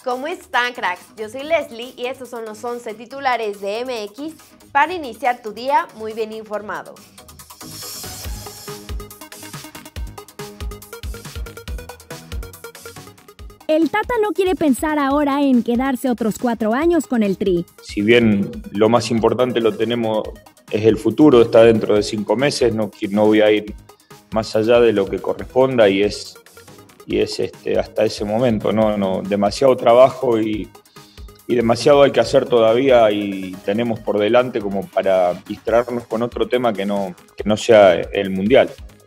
¿Cómo están, cracks? Yo soy Leslie y estos son los 11 titulares de MX para iniciar tu día muy bien informado. El Tata no quiere pensar ahora en quedarse otros 4 años con el Tri. Si bien lo más importante lo tenemos, es el futuro, está dentro de 5 meses, no voy a ir más allá de lo que corresponda y es hasta ese momento, no demasiado trabajo y demasiado hay que hacer todavía y tenemos por delante como para distraernos con otro tema que no sea el Mundial.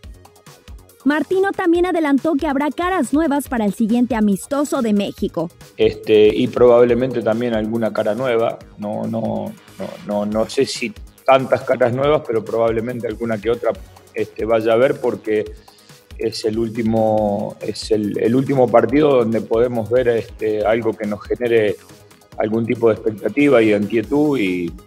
Martino también adelantó que habrá caras nuevas para el siguiente amistoso de México. Y probablemente también alguna cara nueva, no sé si tantas caras nuevas, pero probablemente alguna que otra vaya a ver porque es el último partido donde podemos ver algo que nos genere algún tipo de expectativa y de inquietud.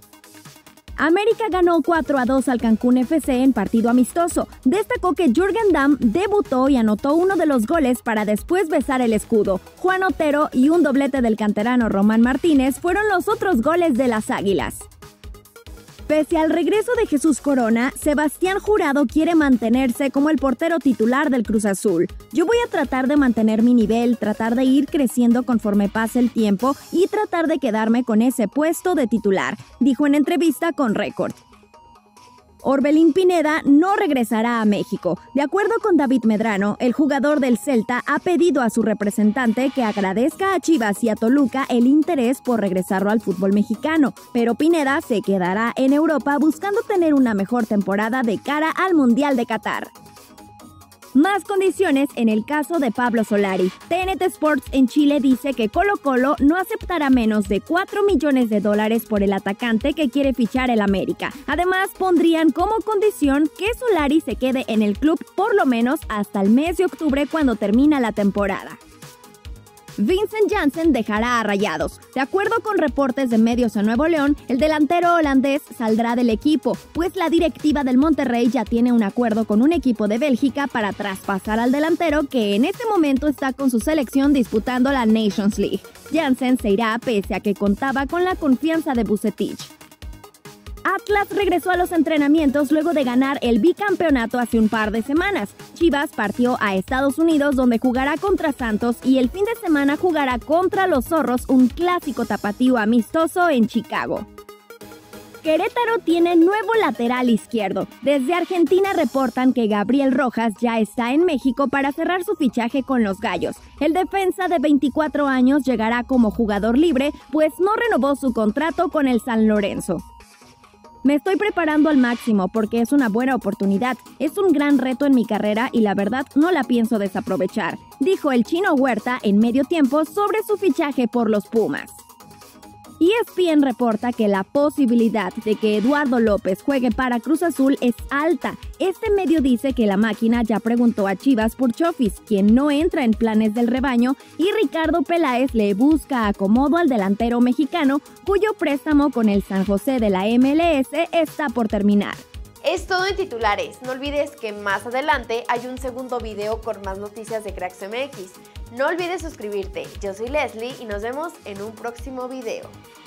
América ganó 4-2 al Cancún FC en partido amistoso. Destacó que Jürgen Damm debutó y anotó uno de los goles para después besar el escudo. Juan Otero y un doblete del canterano Román Martínez fueron los otros goles de las Águilas. Pese al regreso de Jesús Corona, Sebastián Jurado quiere mantenerse como el portero titular del Cruz Azul. Yo voy a tratar de mantener mi nivel, tratar de ir creciendo conforme pase el tiempo y tratar de quedarme con ese puesto de titular, dijo en entrevista con Record. Orbelín Pineda no regresará a México. De acuerdo con David Medrano, el jugador del Celta ha pedido a su representante que agradezca a Chivas y a Toluca el interés por regresarlo al fútbol mexicano, pero Pineda se quedará en Europa buscando tener una mejor temporada de cara al Mundial de Qatar. Más condiciones en el caso de Pablo Solari. TNT Sports en Chile dice que Colo-Colo no aceptará menos de $4 millones por el atacante que quiere fichar el América. Además, pondrían como condición que Solari se quede en el club por lo menos hasta el mes de octubre cuando termina la temporada. Vincent Janssen dejará a Rayados. De acuerdo con reportes de medios en Nuevo León, el delantero holandés saldrá del equipo, pues la directiva del Monterrey ya tiene un acuerdo con un equipo de Bélgica para traspasar al delantero que en este momento está con su selección disputando la Nations League. Janssen se irá pese a que contaba con la confianza de Vucetich. Atlas regresó a los entrenamientos luego de ganar el bicampeonato hace un par de semanas. Chivas partió a Estados Unidos donde jugará contra Santos y el fin de semana jugará contra los Zorros, un clásico tapatío amistoso en Chicago. Querétaro tiene nuevo lateral izquierdo. Desde Argentina reportan que Gabriel Rojas ya está en México para cerrar su fichaje con los Gallos. El defensa de 24 años llegará como jugador libre, pues no renovó su contrato con el San Lorenzo. Me estoy preparando al máximo porque es una buena oportunidad, es un gran reto en mi carrera y la verdad no la pienso desaprovechar, dijo el Chino Huerta en medio tiempo sobre su fichaje por los Pumas. ESPN reporta que la posibilidad de que Eduardo López juegue para Cruz Azul es alta. Este medio dice que la máquina ya preguntó a Chivas por Chofis, quien no entra en planes del rebaño, y Ricardo Peláez le busca acomodo al delantero mexicano, cuyo préstamo con el San José de la MLS está por terminar. Es todo en titulares. No olvides que más adelante hay un segundo video con más noticias de Cracks MX. No olvides suscribirte. Yo soy Leslie y nos vemos en un próximo video.